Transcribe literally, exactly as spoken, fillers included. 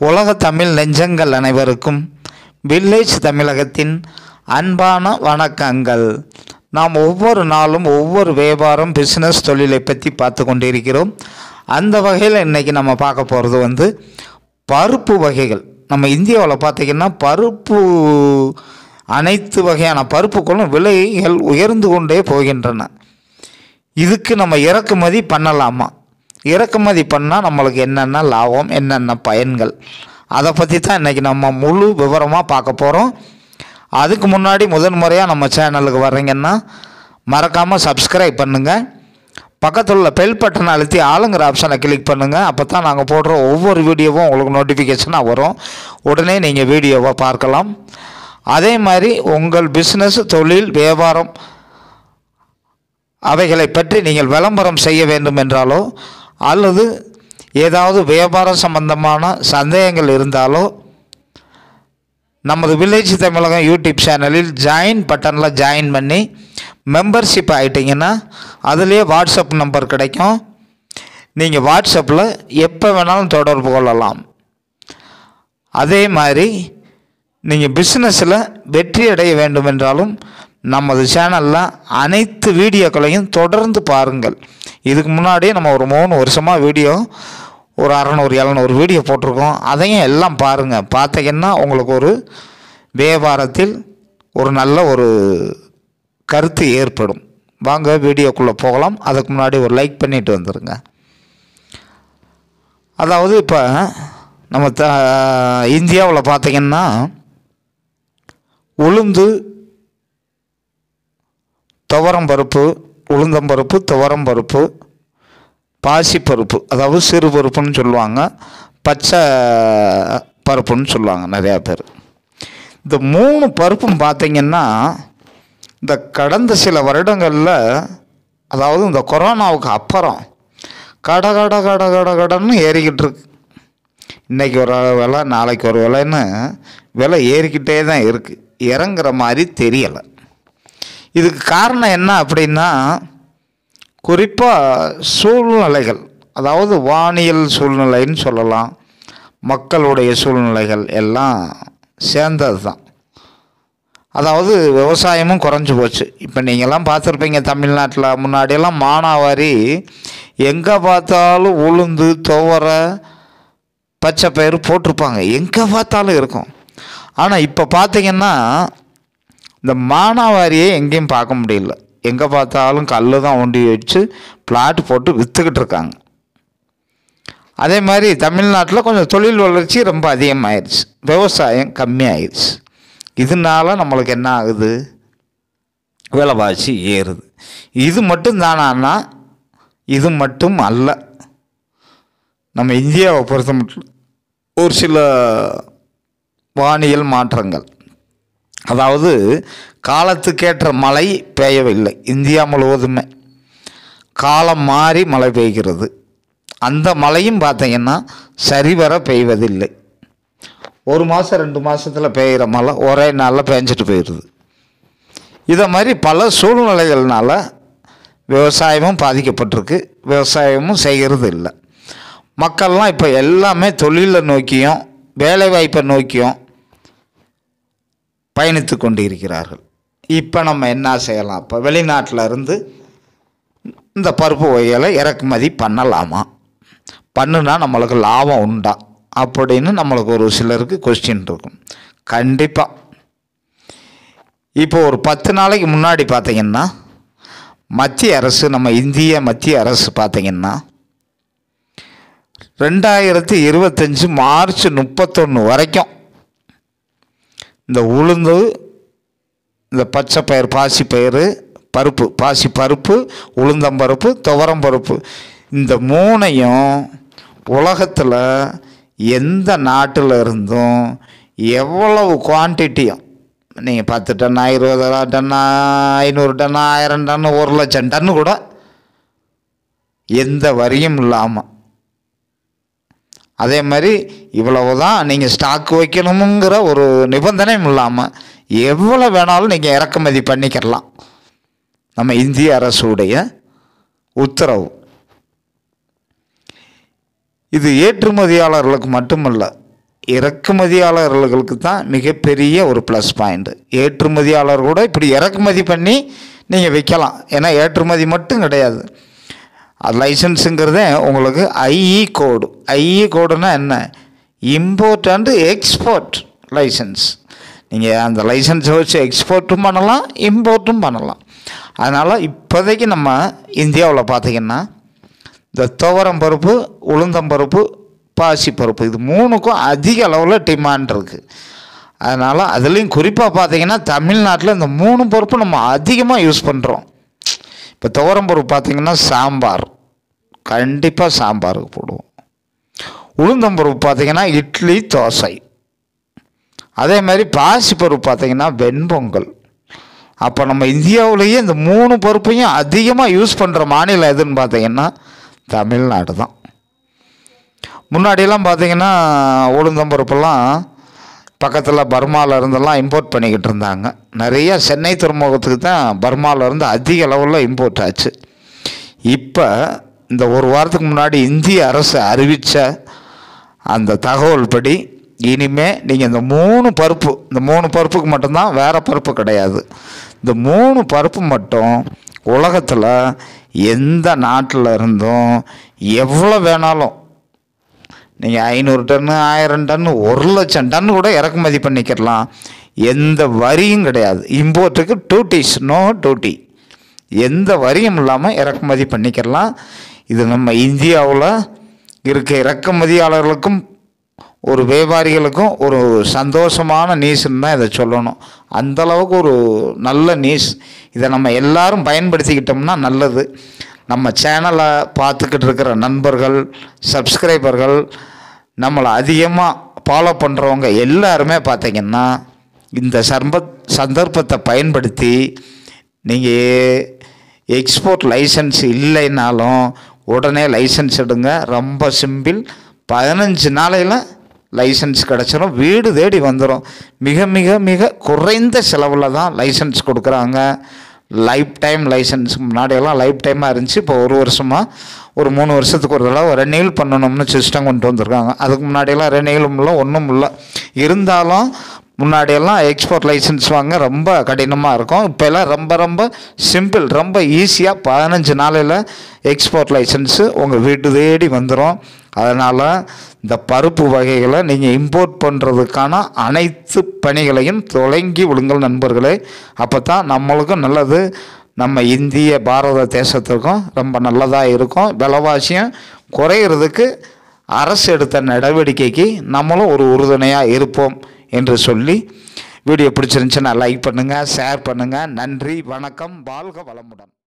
உலக தமிழ் நெஞ்சங்கள் அனைவருக்கும் வில்லேஜ் தமிழகத்தின் அன்பான வணக்கங்கள். நாம் ஒவ்வொரு நாளும் ஒவ்வொரு வியாபாரம் பிஸ்னஸ் தொழிலை பற்றி பார்த்து கொண்டிருக்கிறோம். அந்த வகையில் இன்றைக்கி நம்ம பார்க்க போகிறது வந்து பருப்பு வகைகள். நம்ம இந்தியாவில் பார்த்திங்கன்னா பருப்பு அனைத்து வகையான பருப்புகளும் விலைகள் உயர்ந்து கொண்டே போகின்றன. இதுக்கு நம்ம இறக்குமதி பண்ணலாமா? இறக்குமதி பண்ணால் நம்மளுக்கு என்னென்ன லாபம், என்னென்ன பயன்கள், அதை பற்றி தான் இன்றைக்கி நம்ம முழு விவரமாக பார்க்க போகிறோம். அதுக்கு முன்னாடி முதன் முறையாக நம்ம சேனலுக்கு வர்றீங்கன்னா மறக்காமல் சப்ஸ்கிரைப் பண்ணுங்கள். பக்கத்தில் உள்ள பெல் பட்டனை அழுத்தி ஆளுங்கிற ஆப்ஷனை கிளிக் பண்ணுங்கள். அப்போ தான் நாங்கள் போடுற ஒவ்வொரு வீடியோவும் உங்களுக்கு நோட்டிஃபிகேஷனாக வரும். உடனே நீங்கள் வீடியோவை பார்க்கலாம். அதே மாதிரி உங்கள் பிஸ்னஸ், தொழில், வியாபாரம் அவைகளை பற்றி நீங்கள் விளம்பரம் செய்ய வேண்டும் என்றாலோ அல்லது ஏதாவது வியாபாரம் சம்பந்தமான சந்தேகங்கள் இருந்தாலோ நமது வில்லேஜ் தமிழகம் யூடியூப் சேனலில் ஜாயின் பட்டனில் ஜாயின் பண்ணி மெம்பர்ஷிப் ஆகிட்டிங்கன்னா அதுலேயே வாட்ஸ்அப் நம்பர் கிடைக்கும். நீங்கள் வாட்ஸ்அப்பில் எப்போ வேணாலும் தொடர்பு கொள்ளலாம். அதே மாதிரி நீங்கள் பிஸ்னஸில் வெற்றி அடைய வேண்டும் என்றாலும் நமது சேனலில் அனைத்து வீடியோக்களையும் தொடர்ந்து பாருங்கள். இதுக்கு முன்னாடியே நம்ம ஒரு மூணு வருஷமாக வீடியோ ஒரு அறநூறு எழுநூறு வீடியோ போட்டிருக்கோம். அதையும் எல்லாம் பாருங்கள். பார்த்தீங்கன்னா உங்களுக்கு ஒரு வியாபாரத்தில் ஒரு நல்ல ஒரு கருத்து ஏற்படும். வாங்க வீடியோக்குள்ளே போகலாம். அதுக்கு முன்னாடி ஒரு லைக் பண்ணிட்டு வந்துடுங்க. அதாவது இப்போ நம்ம த இந்தியாவில் பார்த்திங்கன்னா உளுந்து, துவரம்பருப்பு, உளுந்தம்பருப்பு, துவரம்பருப்பு, பாசிப்பருப்பு, அதாவது சிறு பருப்புன்னு சொல்லுவாங்க, பச்சை பருப்புன்னு சொல்லுவாங்க நிறையா பேர். இந்த மூணு பருப்பும் பார்த்திங்கன்னா இந்த கடந்த சில வருடங்களில், அதாவது இந்த கொரோனாவுக்கு அப்புறம் கட கட கட கட கடன்னு ஏறிக்கிட்டு இருக்கு. இன்றைக்கி ஒரு விலை, நாளைக்கு ஒரு விலைன்னு விலை ஏறிக்கிட்டே தான் இருக்குது. இறங்குற மாதிரி தெரியலை. இதுக்கு காரணம் என்ன அப்படின்னா, குறிப்பாக சூழ்நிலைகள், அதாவது வானியல் சூழ்நிலைன்னு சொல்லலாம், மக்களுடைய சூழ்நிலைகள் எல்லாம் சேர்ந்தது தான். அதாவது விவசாயமும் குறைஞ்சி போச்சு. இப்போ நீங்கள்லாம் பார்த்துருப்பீங்க, தமிழ்நாட்டில் முன்னாடியெல்லாம் மானாவாரி எங்கே பார்த்தாலும் உளுந்து, துவரை, பச்சை பயிறு போட்டிருப்பாங்க, எங்கே பார்த்தாலும் இருக்கும். ஆனால் இப்போ பார்த்திங்கன்னா இந்த மானாவாரியை எங்கேயும் பார்க்க முடியல. எங்கே பார்த்தாலும் கல் தான் ஒண்டி வச்சு பிளாட் போட்டு விற்றுக்கிட்டு இருக்காங்க. அதே மாதிரி தமிழ்நாட்டில் கொஞ்சம் தொழில் வளர்ச்சி ரொம்ப அதிகமாகிடுச்சு, விவசாயம் கம்மியாகிடுச்சு. இதனால நம்மளுக்கு என்ன ஆகுது? விலைவாசி ஏறுது. இது மட்டும் தானா? இது மட்டும் அல்ல. நம்ம இந்தியாவை பொறுத்த மட்டும் ஒரு சில வானியல் மாற்றங்கள், அதாவது காலத்துக்கேற்ற மழை பெய்யவில்லை. இந்தியா முழுவதுமே காலம் மாறி மழை பெய்கிறது. அந்த மழையும் பார்த்திங்கன்னா சரிவர பெய்வதில்லை. ஒரு மாதம் ரெண்டு மாதத்தில் பெய்கிற மழை ஒரே நாளில் பெஞ்சிட்டு போயிடுது. இதை மாதிரி பல சூழ்நிலைகள்னால விவசாயமும் பாதிக்கப்பட்டிருக்கு. விவசாயமும் செய்கிறது இல்லை. மக்கள்லாம் இப்போ எல்லாமே தொழிலை நோக்கியும் வேலைவாய்ப்பை நோக்கியும் பயணித்து கொண்டு இருக்கிறார்கள். இப்போ நம்ம என்ன செய்யலாம்? இப்போ வெளிநாட்டில் இருந்து இந்த பருப்பு வகைகளை இறக்குமதி பண்ணலாமா? பண்ணுனா நம்மளுக்கு லாபம் உண்டா அப்படின்னு நம்மளுக்கு ஒரு சிலருக்கு கொஸ்டின் இருக்கும். கண்டிப்பாக. இப்போ ஒரு பத்து நாளைக்கு முன்னாடி பார்த்திங்கன்னா மத்திய அரசு, நம்ம இந்திய மத்திய அரசு பார்த்திங்கன்னா ரெண்டாயிரத்தி இருபத்தஞ்சி மார்ச் முப்பத்தொன்று வரைக்கும் இந்த உளுந்து, இந்த பச்சை பயிர், பாசி பயிறு, பருப்பு, பாசி பருப்பு, உளுந்தம்பருப்பு, துவரம்பருப்பு, இந்த மூணையும் உலகத்தில் எந்த நாட்டில் இருந்தும் எவ்வளவு குவான்டிட்டியும், நீங்கள் பத்து டன்னா, இருபது டன்னா, ஐநூறு டன்னா, ஆயிரம் டன்னு, ஒரு லட்சம் டன்னு கூட எந்த வரியும் இல்லாமல், அதே மாதிரி இவ்வளவு தான் நீங்கள் ஸ்டாக் வைக்கணுங்கிற ஒரு நிபந்தனையும் இல்லாமல் எவ்வளோ வேணாலும் நீங்கள் இறக்குமதி பண்ணிக்கலாம். நம்ம இந்திய அரசுடைய உத்தரவு. இது ஏற்றுமதியாளர்களுக்கு மட்டுமல்ல, இறக்குமதியாளர்களுக்கு தான் மிகப்பெரிய ஒரு ப்ளஸ் பாயிண்ட்டு. ஏற்றுமதியாளர் கூட இப்படி இறக்குமதி பண்ணி நீங்கள் விற்கலாம். ஏன்னா ஏற்றுமதி மட்டும் கிடையாது, அது லைசன்ஸுங்கிறதே உங்களுக்கு ஐஇ கோடு. ஐஇ கோடுனா என்ன? Import and export licence. நீங்கள் அந்த லைசன்ஸை வச்சு எக்ஸ்போர்ட்டும் பண்ணலாம், இம்போர்ட்டும் பண்ணலாம். அதனால் இப்போதைக்கு நம்ம இந்தியாவில் பார்த்திங்கன்னா இந்த துவரம் பருப்பு, உளுந்தம்பருப்பு, பாசிப்பருப்பு இது மூணுக்கும் அதிக அளவில் டிமாண்ட் இருக்குது. அதனால் அதுலேயும் குறிப்பாக பார்த்திங்கன்னா தமிழ்நாட்டில் இந்த மூணு பருப்பு நம்ம அதிகமாக யூஸ் பண்ணுறோம். இப்போ துவரம் பருப்பு பார்த்திங்கன்னா சாம்பார், கண்டிப்பாக சாம்பாருக்கு போடுவோம். உளுந்தம்பருப்பு பார்த்திங்கன்னா இட்லி, தோசை. அதே மாதிரி பாசிப்பருப்பு பார்த்திங்கன்னா வெண்பொங்கல். அப்போ நம்ம இந்தியாவிலேயே இந்த மூணு பருப்பையும் அதிகமாக யூஸ் பண்ணுற மாநிலம் எதுன்னு பார்த்திங்கன்னா தமிழ்நாடு தான். முன்னாடியெல்லாம் பார்த்திங்கன்னா உளுந்தம்பருப்பெல்லாம் பக்கத்தில் பர்மாவில் இருந்தெல்லாம் இம்போர்ட் பண்ணிக்கிட்டு இருந்தாங்க. நிறைய சென்னை துறைமுகத்துக்கு தான் பர்மாவிலேருந்து அதிக அளவில் இம்போர்ட் ஆச்சு. இப்போ இந்த ஒரு வாரத்துக்கு முன்னாடி இந்திய அரசு அறிவித்த அந்த தகவல் படி இனிமேல் நீங்கள் இந்த மூணு பருப்பு, இந்த மூணு பருப்புக்கு மட்டும்தான், வேறு பருப்பு கிடையாது. இந்த மூணு பருப்பு மட்டும் உலகத்தில் எந்த நாட்டில் இருந்தும் எவ்வளோ வேணாலும் நீங்கள் ஐநூறு டன்னு, ஆயிரம் டன்னு, ஒரு லட்சம் டன்னு கூட இறக்குமதி பண்ணிக்கிடலாம். எந்த வரியும் கிடையாது. இம்போர்ட்டுக்கு டியூட்டிஸ், நோ டியூட்டி, எந்த வரியும் இல்லாமல் இறக்குமதி பண்ணிக்கிடலாம். இது நம்ம இந்தியாவில் இருக்க இறக்குமதியாளர்களுக்கும் ஒரு வியாபாரிகளுக்கும் ஒரு சந்தோஷமான நியூஸ்ன்னு தான் இதை சொல்லணும். அந்தளவுக்கு ஒரு நல்ல நியூஸ். இதை நம்ம எல்லோரும் பயன்படுத்திக்கிட்டோம்னா நல்லது. நம்ம சேனலை பார்த்துக்கிட்டு இருக்கிற நண்பர்கள், சப்ஸ்கிரைபர்கள், நம்மளை அதிகமாக ஃபாலோ பண்ணுறவங்க எல்லாருமே பார்த்திங்கன்னா இந்த சர்ப சந்தர்ப்பத்தை பயன்படுத்தி நீங்கள் எக்ஸ்போர்ட் லைசன்ஸ் இல்லைன்னாலும் உடனே லைசன்ஸ் எடுங்க. ரொம்ப சிம்பிள். பதினஞ்சு நாளையில் லைசன்ஸ் கிடச்சிரும், வீடு தேடி வந்துடும். மிக மிக மிக குறைந்த செலவில் தான் லைசன்ஸ் கொடுக்குறாங்க. Life time licence. முன்னாடியெல்லாம் லைஃப் டைமாக இருந்துச்சு. இப்போ ஒரு வருஷமாக, ஒரு மூணு வருஷத்துக்கு ஒரு தடவை ரெனியூல் பண்ணணும்னு சிஸ்டம் கொண்டு வந்திருக்காங்க. அதுக்கு முன்னாடியெல்லாம் ரெனியூலும் இல்லை, ஒன்றும் இல்லை. இருந்தாலும் முன்னாடியெல்லாம் எக்ஸ்போர்ட் லைசன்ஸ் வாங்க ரொம்ப கடினமாக இருக்கும். இப்போ எல்லாம் ரொம்ப ரொம்ப சிம்பிள், ரொம்ப ஈஸியாக பதினஞ்சு நாளையில் எக்ஸ்போர்ட் லைசன்ஸு உங்கள் வீட்டு தேடி வந்துடும். அதனால் இந்த பருப்பு வகைகளை நீங்கள் இம்போர்ட் பண்ணுறதுக்கான அனைத்து பணிகளையும் தொடங்கி விடுங்கள் நண்பர்களே. அப்போ தான் நம்மளுக்கும் நல்லது, நம்ம இந்திய பாரத தேசத்துக்கும் ரொம்ப நல்லதாக இருக்கும். விலைவாசியும் குறையிறதுக்கு அரசு எடுத்த நடவடிக்கைக்கு நம்மளும் ஒரு உறுதுணையாக இருப்போம் என்று சொல்லி, வீடியோ பிடிச்சிருந்துச்சுன்னா லைக் பண்ணுங்கள், ஷேர் பண்ணுங்கள். நன்றி, வணக்கம், வாழ்க வளமுடன்.